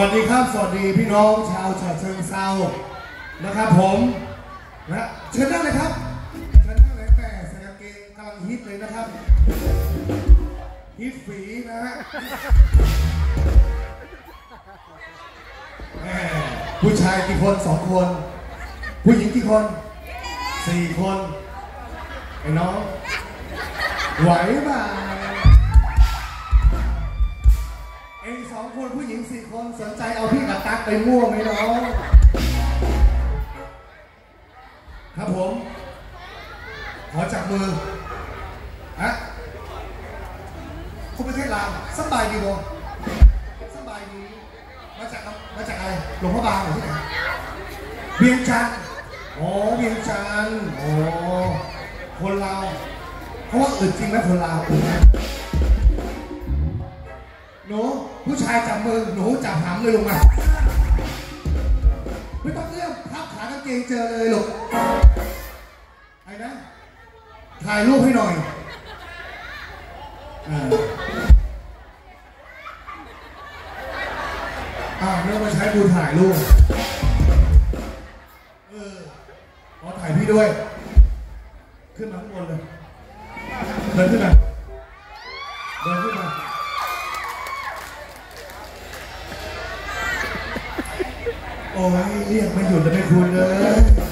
วัสดีครับสวัสดีพี่น้องชาวฉะเชิงเทรานะครับผมนะเชิญนั่งเลยครับเชิญนั่งเลยแม่ใส่กางเกงกำลังฮิตเลยนะครับฮิตฝีนะฮะผู้ชายกี่คน2 คนผู้หญิงกี่คน4 คนไอ้น้องไหวป่ะเอง2 คนผู้หญิง4 คนสนใจเอาพี่กับตั๊กไปมั่วไหมน้องครับผมขอจับมือฮะคุณประเทศลาวสบายดีบ่สบายดีมาจากอะไรหลวงพ่อบางหรือที่ไหนเวียงจันทร์อ๋อเวียงจันทร์อ๋อคนลาวเพราะว่าอึดจริงไหมคนลาวอึดหนูผู้ชายจับมือหนูจับหำเลยลงมาไม่ต้องเอื้อมพับขากางเกงเจอเลยลูกไอ้นะถ่ายรูปให้หน่อยเรื่องมาใช้บูถ่ายรูปขอถ่ายพี่ด้วยขึ้นมาข้างบนเลยเดินขึ้นมาโอ้ยเรียกไม่หยุดเลยไม่คุณเลย